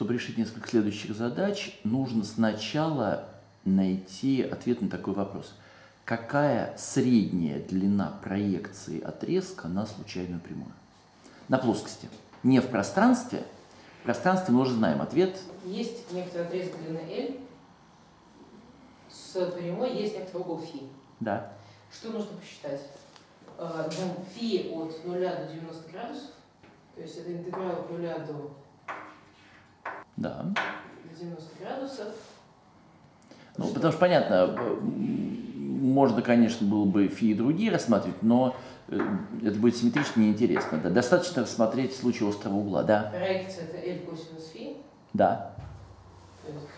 чтобы решить несколько следующих задач, нужно сначала найти ответ на такой вопрос. Какая средняя длина проекции отрезка на случайную прямую? На плоскости. Не в пространстве. В пространстве мы уже знаем ответ. Есть некоторый отрезок длины L. С прямой есть некоторый угол φ. Да. Что нужно посчитать? Φ от 0 до 90 градусов. То есть это интеграл от 0 Да. до 90 градусов. Ну, потому что, понятно, можно, конечно, было бы φ и другие рассматривать, но это будет симметрично неинтересно. Да. Достаточно рассмотреть случай острого угла, да? Проекция это L косинус φ. Да. То есть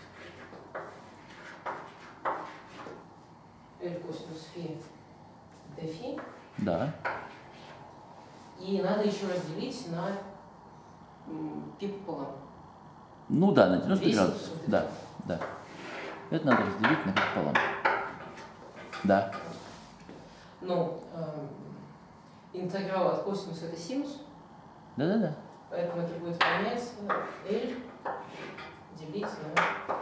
L косинус φ dφ. Да. И надо еще разделить на π пополам. Ну да, на 90 Весь градусов. вот Да, да. Это надо разделить на пополам. Да. Ну, интеграл от косинуса это синус. Да-да-да. Поэтому это будет равняться L делить на...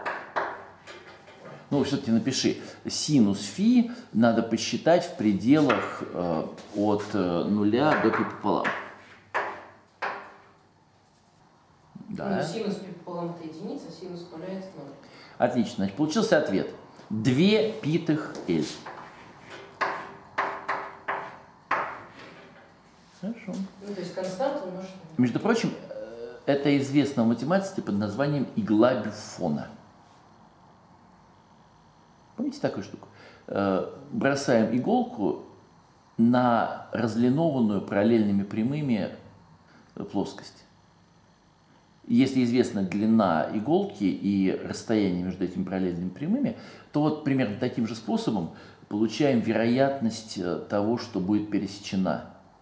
Ну, все-таки напиши. Синус φ надо посчитать в пределах от 0 до π пополам. Да. Ну, синус π пополам это единица, синус 0 это 0. Отлично. Значит, получился ответ. 2 π L. Хорошо. Ну, то есть константа умножить на... Между прочим, это известно в математике под названием игла Бюффона. Помните такую штуку? Бросаем иголку на разлинованную параллельными прямыми плоскость. Если известна длина иголки и расстояние между этими параллельными прямыми, то вот примерно таким же способом получаем вероятность того, что будет пересечена.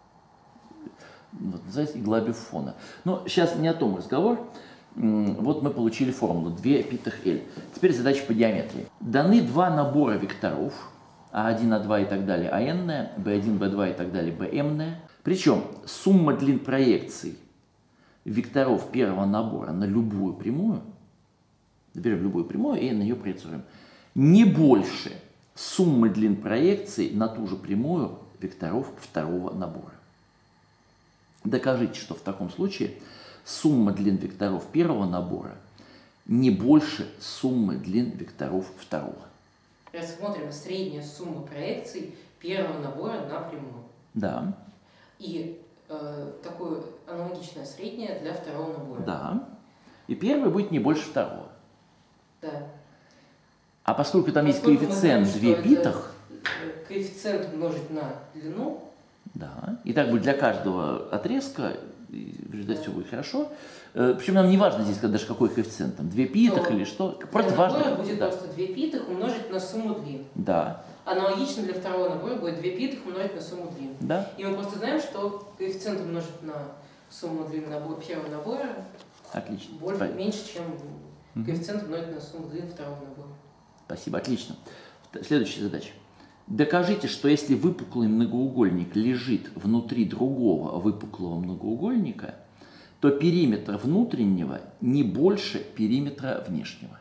Вот, называется игла Бюффона. Но сейчас не о том разговор. Вот мы получили формулу 2 π L. Теперь задача по геометрии. Даны два набора векторов, А1, А2 и так далее, АН, B1, B2 и так далее, BM. Причем сумма длин проекций векторов первого набора на любую прямую, берем любую прямую и на нее проецируем, не больше суммы длин проекций на ту же прямую векторов второго набора. Докажите, что в таком случае сумма длин векторов первого набора не больше суммы длин векторов второго. Рассмотрим среднюю сумму проекций первого набора на прямую. Да. И такое аналогичное среднее для второго набора. Да. И первый будет не больше второго. Да. А поскольку там есть Поскольку коэффициент мы знаем, 2 битах, коэффициент умножить на длину. да, и так будет для каждого отрезка, и в результате все будет хорошо. Причем нам не важно здесь даже какой коэффициент, там 2 питах или что. Просто важно. Будет Да. просто 2 питах умножить на сумму длин. Да. Аналогично для второго набора будет 2 питах умножить на сумму длин. Да. И мы просто знаем, что коэффициент умножить на сумму длин первого набора Отлично. меньше, чем коэффициент умножить на сумму длин второго набора. Спасибо, отлично. Следующая задача. Докажите, что если выпуклый многоугольник лежит внутри другого выпуклого многоугольника, то периметр внутреннего не больше периметра внешнего.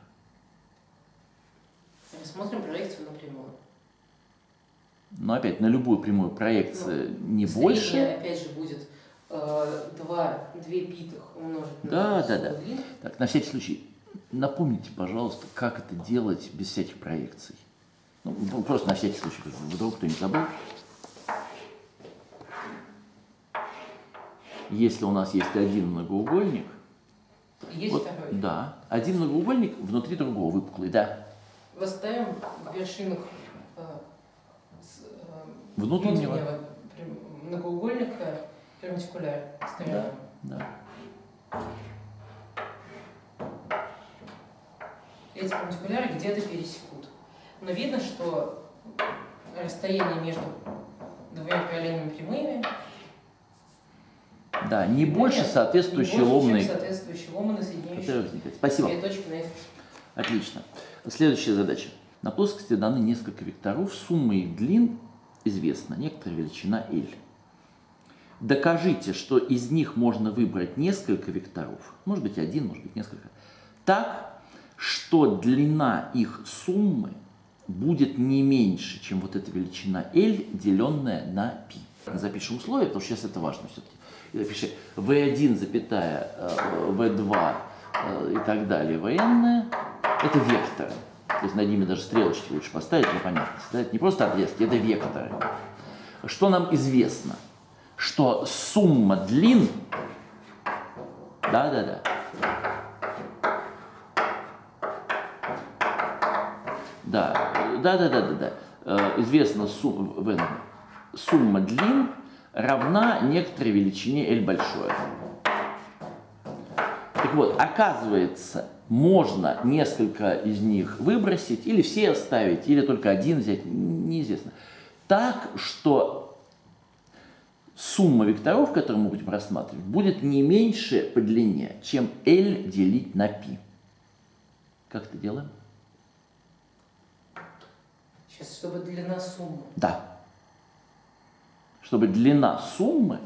Рассмотрим проекцию на прямую. Но опять, на любую прямую проекция не больше. Средняя, опять же, будет 2 питах умножить Да, на да, сумму да. длин. Так, на всякий случай, напомните, пожалуйста, как это делать без всяких проекций. Ну, просто на всякий случай, вдруг кто-нибудь забыл. Если у нас есть один многоугольник, Есть вот, второй. да, один многоугольник внутри другого выпуклый, да. Восставим в вершинах Внутреннего многоугольника перпендикуляр сторонам. Да. Эти перпендикуляры где-то пересекут. Но видно, что расстояние между двумя параллельными прямыми Да, не больше соответствующей ломаной соединяющей. Спасибо. две точки на этих. Отлично. Следующая задача. На плоскости даны несколько векторов, сумма их длин известна, некоторая величина L. Докажите, что из них можно выбрать несколько векторов, может быть один, может быть несколько, так, что длина их суммы будет не меньше, чем вот эта величина L, деленная на π. Запишем условие, потому что сейчас это важно все-таки. Запиши v1, v2 и так далее, vn, это векторы. То есть над ними даже стрелочки лучше поставить, непонятно. Это не просто отрезки, это векторы. Что нам известно? Что сумма длин, да, известно сумма длин равна некоторой величине L большое. Так вот, оказывается, можно несколько из них выбросить, или все оставить, или только один взять, неизвестно. Так, что сумма векторов, которую мы будем рассматривать, будет не меньше по длине, чем L делить на π. Как это делаем? Сейчас, чтобы длина суммы. Да. Чтобы длина суммы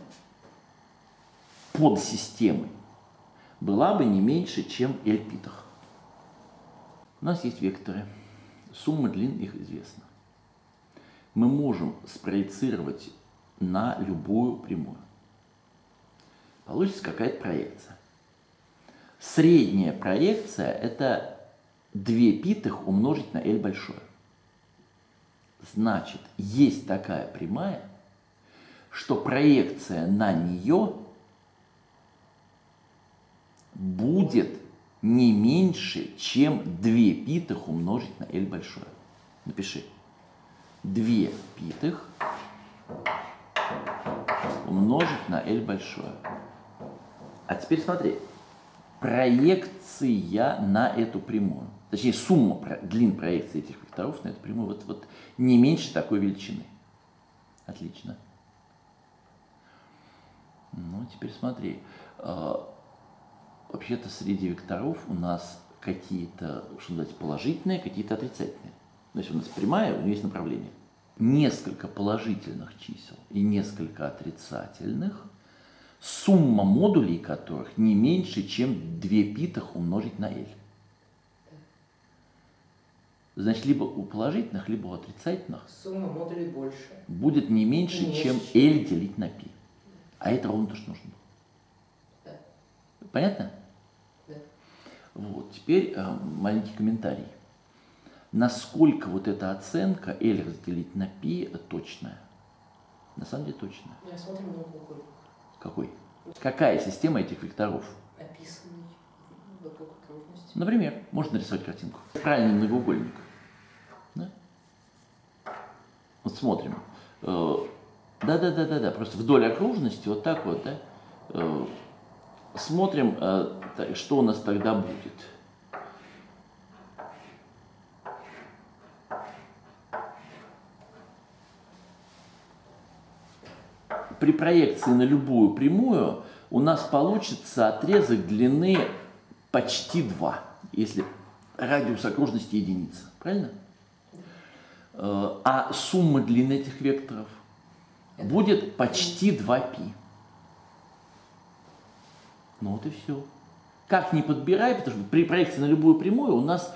под системой была бы не меньше, чем L π. У нас есть векторы. Сумма длин их известна. Мы можем спроецировать на любую прямую. Получится какая-то проекция. Средняя проекция – это 2 π умножить на L большое. Значит, есть такая прямая, что проекция на нее будет не меньше, чем 2 π умножить на L большое. Напиши. 2 π умножить на L большое. А теперь смотри. Проекция на эту прямую. Точнее, сумма длин проекции этих векторов на эту прямую вот не меньше такой величины. Отлично. Ну, теперь смотри. Вообще-то среди векторов у нас какие-то, что называется, положительные, какие-то отрицательные. То есть у нас прямая, у нее есть направление. Несколько положительных чисел и несколько отрицательных, сумма модулей которых не меньше, чем 2 π умножить на L. Значит, либо у положительных, либо у отрицательных сумма модулей больше. Будет не меньше, чем L делить на π. А это ровно то, что нужно. Да. Понятно? Да. Вот, теперь маленький комментарий. Насколько вот эта оценка L разделить на π точная? На самом деле точная. Я смотрю многоугольник. Какой? Какая система этих векторов? Описанный вокруг окружности. Например, можно нарисовать картинку. Правильный многоугольник. Да? Вот смотрим. Да. Просто вдоль окружности вот так вот, да? Смотрим, что у нас тогда будет. При проекции на любую прямую у нас получится отрезок длины почти 2, если радиус окружности единица. Правильно? А сумма длин этих векторов будет почти 2 π. Ну вот и все. Как ни подбирай, потому что при проекции на любую прямую у нас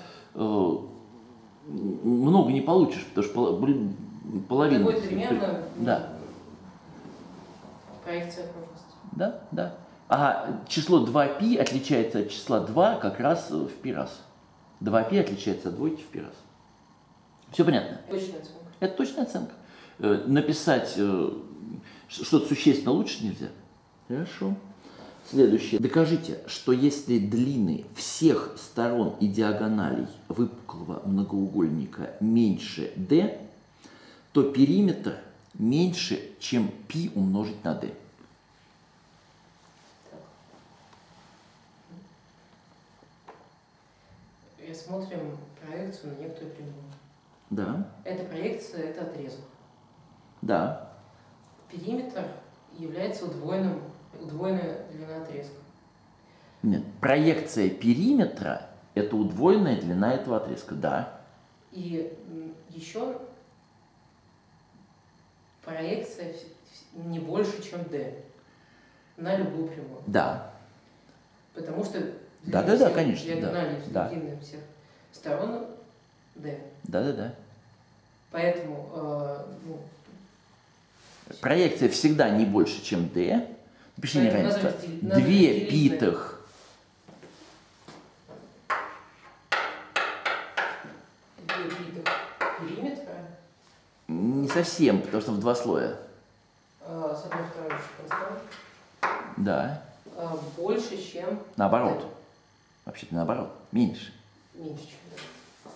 много не получишь, потому что половина. Будет примерно да. Проекция окружности. Да. А число 2π отличается от числа 2 как раз в π раз. 2π отличается от двойки в π раз. Все понятно? Точная оценка. Это точная оценка. Написать что-то существенно лучше нельзя. Хорошо. Следующее. Докажите, что если длины всех сторон и диагоналей выпуклого многоугольника меньше d, то периметр меньше, чем π умножить на d. Смотрим проекцию на некоторую прямую. Да. Эта проекция – это отрезок. Да. Периметр является удвоенная длина отрезка. Нет. Проекция периметра – это удвоенная длина этого отрезка. Да. И еще проекция не больше, чем d на любую прямую. Да. Потому что Да, конечно. диагонали Да. длинные всех сторон d. Да. Поэтому проекция всегда не больше, чем d. Пиши неравенство. 2 питых. Периметра. Не совсем, потому что в 2 слоя. С одной стороны констант. Да. Больше, чем... Наоборот. d. Вообще-то наоборот. Меньше. Меньше, чем d.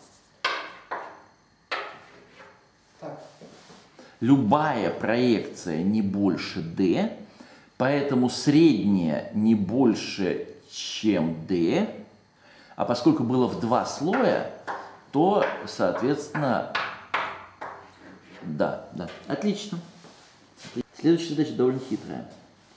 Так. Любая проекция не больше d, поэтому средняя не больше, чем d, а поскольку было в 2 слоя, то, соответственно, да. Отлично. Следующая задача довольно хитрая.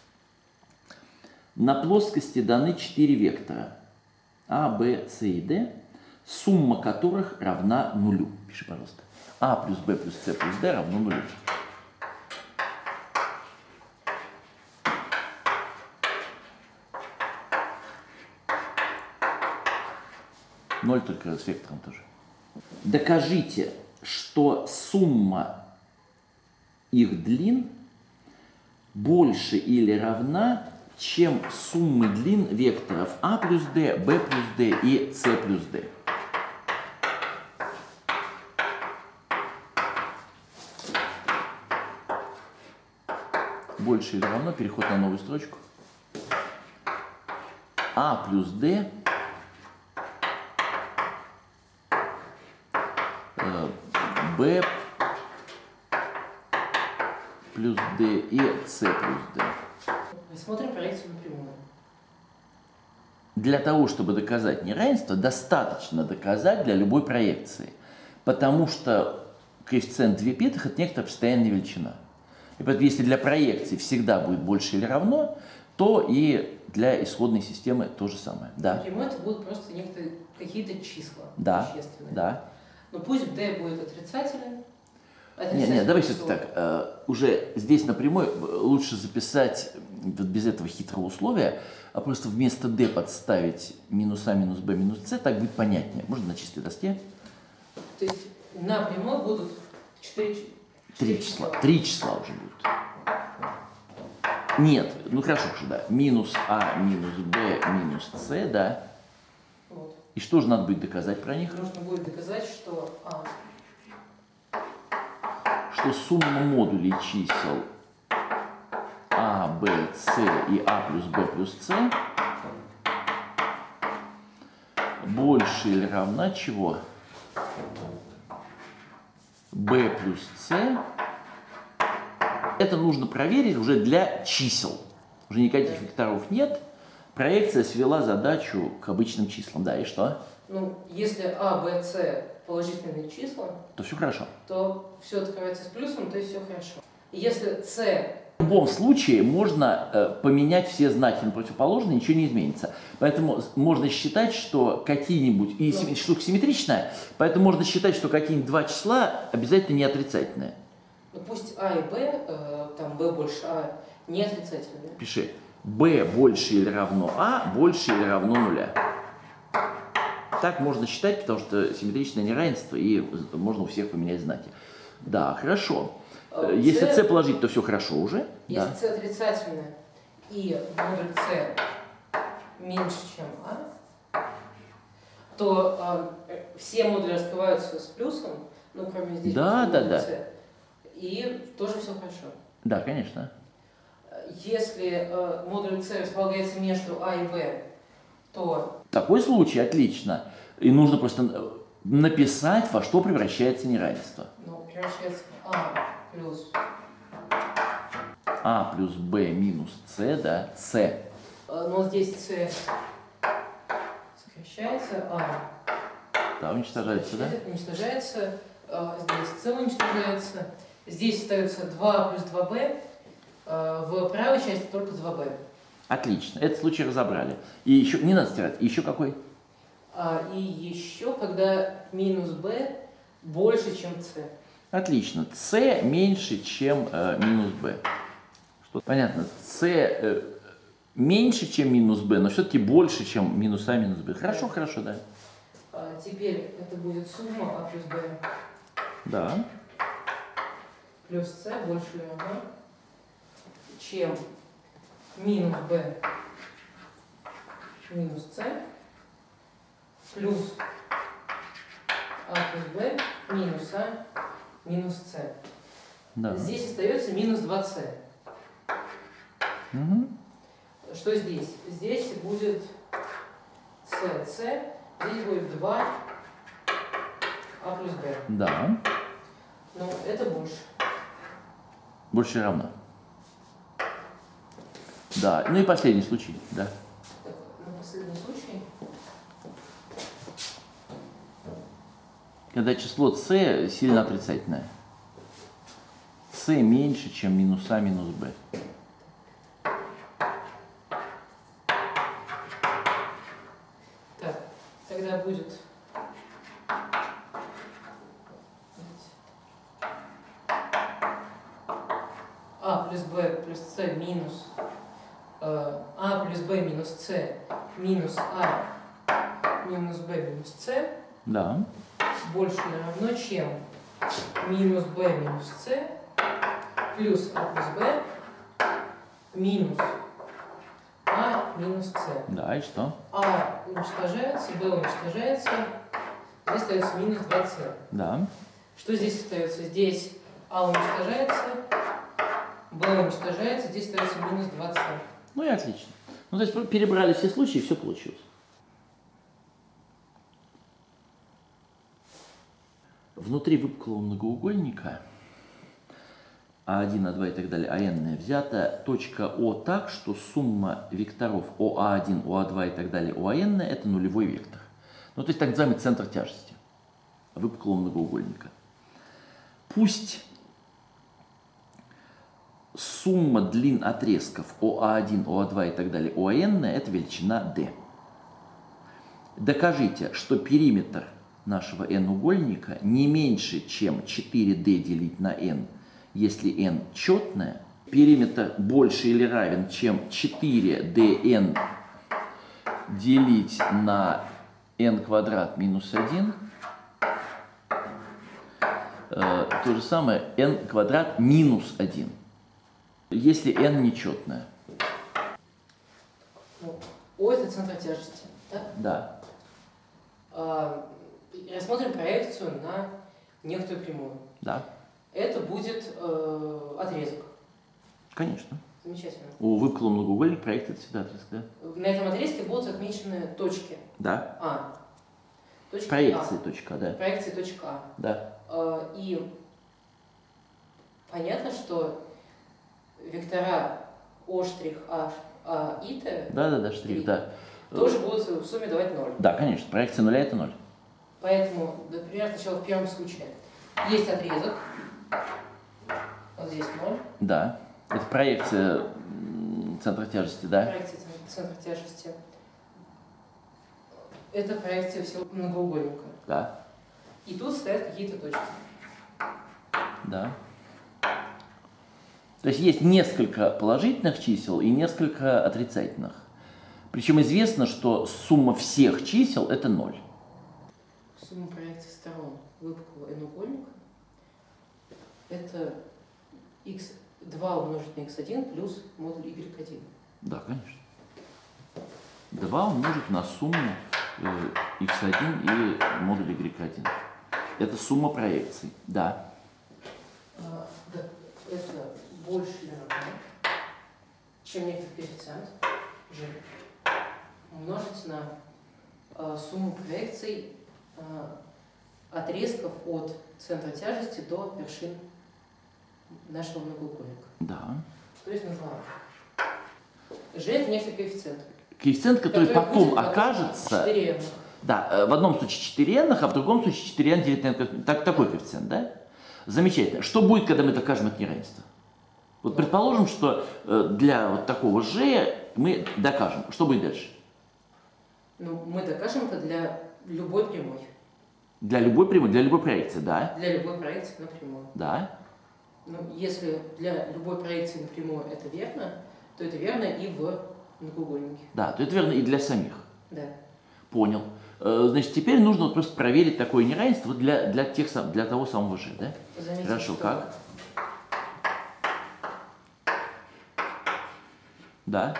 На плоскости даны 4 вектора А, Б, С и Д, сумма которых равна нулю. Пиши, пожалуйста. А плюс Б плюс С плюс Д равно нулю. Ноль только с вектором тоже. Докажите, что сумма их длин больше или равна, чем суммы длин векторов А плюс Д, Б плюс Д и С плюс Д. Больше или равно, переход на новую строчку. А плюс Д Б плюс D и С плюс D. Рассмотрим проекцию напрямую. Для того, чтобы доказать неравенство, достаточно доказать для любой проекции. Потому что коэффициент 2 пятых – это некоторая постоянная величина. И поэтому, если для проекции всегда будет больше или равно, то и для исходной системы то же самое. Да. Напрямую это будут просто какие-то числа существенные. Да. Но пусть d будет отрицательным. Нет, давай все-таки так. Уже здесь напрямую лучше записать вот без этого хитрого условия, а просто вместо d подставить минус А, минус Б, минус С, так будет понятнее. Можно на чистой доске. То есть на прямой будут 4 числа. 3 числа уже будут. Нет, ну хорошо уже, да. Минус А, минус Б, минус С, да. Вот. И что же надо будет доказать про них? Нужно будет доказать, что что сумма модулей чисел А, Б, С и А плюс Б плюс С больше или равна чего? B плюс C. Это нужно проверить уже для чисел. Уже никаких векторов нет. Проекция свела задачу к обычным числам. Да, и что? Ну, если А, Б, С положительные числа, то все хорошо. То все открывается с плюсом, то есть все хорошо. И если С... В любом случае можно поменять все знаки на противоположные, ничего не изменится. Поэтому можно считать, что какие-нибудь... И штука симметричная, поэтому можно считать, что какие-нибудь два числа обязательно не отрицательные. Ну пусть А и Б, там Б больше А, не отрицательные. Пиши. B больше или равно А, больше или равно нуля. Так можно считать, потому что симметричное неравенство, и можно у всех поменять знаки. Да, хорошо. Если С положить, то все хорошо уже. Если С отрицательное и модуль С меньше, чем А, то все модули раскрываются с плюсом, ну, кроме здесь модуля С, и тоже все хорошо. Да, конечно. Если модуль С располагается между А и Б, то... Такой случай отлично. И нужно просто написать, во что превращается неравенство. Ну, превращается в А плюс Б минус С, да, С. Но здесь С сокращается, А. Да, уничтожается, да? Уничтожается, здесь С уничтожается. Здесь остается 2 плюс 2b, в правой части только 2b. Отлично, этот случай разобрали. И еще, не надо стирать, и еще какой? И еще, когда минус b больше, чем c. Отлично, c меньше, чем минус b. Понятно. С меньше, чем минус b, но все-таки больше, чем минус а минус b. Хорошо, хорошо, да. Теперь это будет сумма а плюс b Да. плюс c больше или равно, чем минус b минус c плюс а плюс b минус а минус c. Да. Здесь остается минус 2c. Угу. Что здесь? Здесь будет c, здесь будет 2 а плюс b. Да. Но это больше. Больше или равно. Да. Ну и последний случай, да. Так, на последний случай. Когда число c сильно отрицательное. c меньше, чем минус а минус b. Так, тогда будет а плюс b плюс c минус а плюс b минус c минус а минус b минус c Да. больше или равно, чем минус b минус c плюс а плюс b минус а минус c. Да, и что? А уничтожается, b уничтожается, здесь остается минус 2c. Да. Что здесь остается? Здесь а уничтожается, b уничтожается, здесь остается минус 2c. Ну и отлично. Ну, то есть перебрали все случаи, и все получилось. Внутри выпуклого многоугольника А1, А2 и так далее, АН взята точка О так, что сумма векторов ОА1, ОА2 и так далее, ОАН это нулевой вектор. Ну, то есть так называемый центр тяжести выпуклого многоугольника. Пусть сумма длин отрезков ОА1, ОА2 и так далее, ОАН это величина D. Докажите, что периметр нашего n-угольника не меньше, чем 4D делить на n, если n четное, периметр больше или равен, чем 4dn делить на n квадрат минус 1, то же самое n квадрат минус 1, если n нечетное. О это центр тяжести, да? Да. Рассмотрим проекцию на некоторую прямую. Да. Это будет отрезок. Конечно. Замечательно. У выпуклого многоугольника проекция это всегда отрезок, да? На этом отрезке будут отмечены точки Да. А. Точки Проекции А. точка, да. Проекции точка А. Да. И понятно, что вектора О', А и Т Да, штрих, да. тоже будут в сумме давать 0. Да, конечно, проекция нуля это 0. Поэтому, например, сначала в первом случае есть отрезок, вот здесь 0. Да. Это проекция центра тяжести, да? Проекция центра тяжести. Это проекция всего многоугольника. Да. И тут стоят какие-то точки. Да. То есть есть несколько положительных чисел и несколько отрицательных. Причем известно, что сумма всех чисел это 0. Сумма проекций сторон выпуклого n-угольника это x2 умножить на x1 плюс модуль y1. Да, конечно. 2 умножить на сумму x1 и модуль y1. Это сумма проекций, да. Да, это больше или равно, чем некоторый коэффициент g умножить на сумму проекций отрезков от центра тяжести до вершин нашего многоугольника. Да. То есть на 2. G это некоторый коэффициент. Коэффициент, который потом будет окажется... 4n. Да, в одном случае 4n, а в другом случае 4n делить на n. Такой коэффициент, да? Замечательно. Что будет, когда мы докажем это неравенство? Вот предположим, что для вот такого g мы докажем. Что будет дальше? Ну, мы докажем это для любой прямой. Для любой прямой, для любой проекции, да? Для любой проекции на прямую. Да. Ну, если для любой проекции на прямую это верно, то это верно и в многоугольнике. Да, то это верно и для самих. Да. Понял. Значит, теперь нужно вот просто проверить такое неравенство для того самого же, да? Заметьте, Хорошо, что как? Да.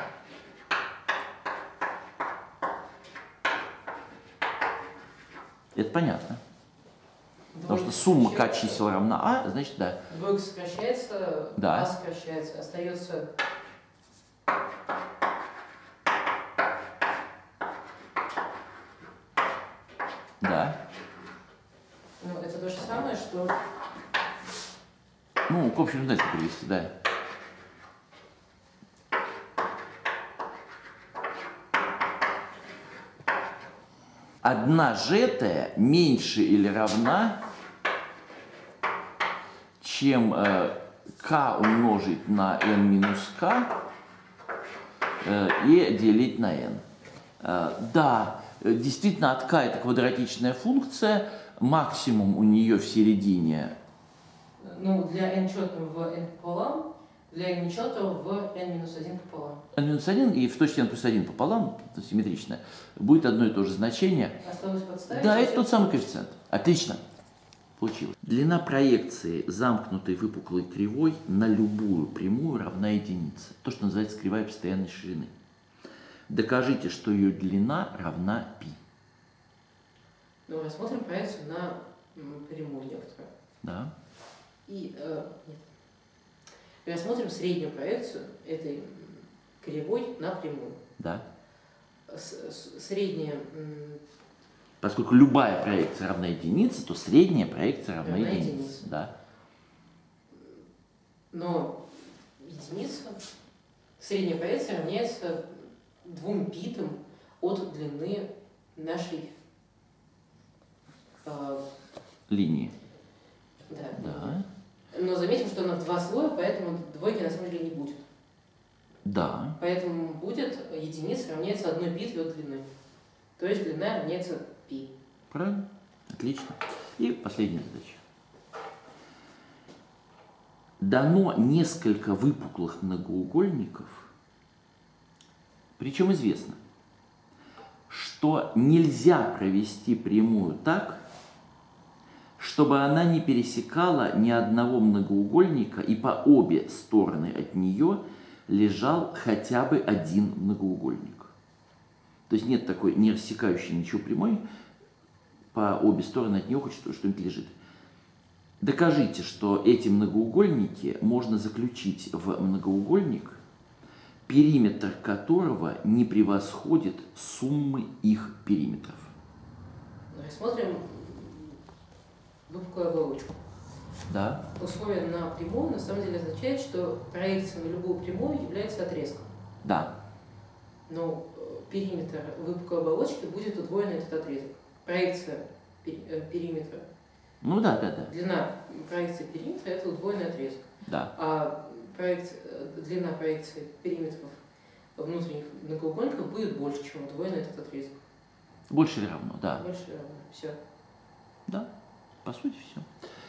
Это понятно. Потому что сумма k чисел равна А, значит, да. Двойка сокращается, Да. А сокращается, остается Да. ну, это то же самое, что Ну, к общему знаете, привести, да. Одна жетая меньше или равна, чем k умножить на n минус k и делить на n. Да, действительно, от k это квадратичная функция, максимум у нее в середине. ну, для n четного в n пополам, для n нечетного в n минус 1 пополам. n минус 1 и в точке n плюс 1 пополам, это симметрично, будет одно и то же значение. Осталось подставить. Да, это тот самый коэффициент. Отлично. Получилось. Длина проекции замкнутой выпуклой кривой на любую прямую равна единице. То, что называется кривая постоянной ширины. Докажите, что ее длина равна π. Ну, рассмотрим проекцию на прямую некоторую. Да. И нет. Рассмотрим среднюю проекцию этой кривой на прямую. Да. Средняя Поскольку любая проекция равна единице, то средняя проекция равна единице. единице. Да. Но единица, средняя проекция равняется 2 битам от длины нашей Линии. да. Да. Но заметим, что она в 2 слоя, поэтому двойки на самом деле не будет. Да. Поэтому будет единица равняется 1 битве от длины. То есть длина равняется π. Правильно? Отлично. И последняя задача. Дано несколько выпуклых многоугольников, причем известно, что нельзя провести прямую так, чтобы она не пересекала ни одного многоугольника и по обе стороны от нее лежал хотя бы один многоугольник. То есть нет такой не рассекающей ничего прямой, по обе стороны от нее хоть что-нибудь лежит. Докажите, что эти многоугольники можно заключить в многоугольник, периметр которого не превосходит суммы их периметров. Рассмотрим выпуклую оболочку. Да. Условие на прямую на самом деле означает, что проекция на любую прямую является отрезком. Да. Но периметр выпуклой оболочки будет удвоен этот отрезок. Проекция периметра. Ну да. Длина проекции периметра – это удвоенный отрезок. Да. А длина проекции периметров внутренних многоугольников будет больше, чем удвоенный этот отрезок. Больше или равно, да. Больше или равно. Все. Да. По сути, все.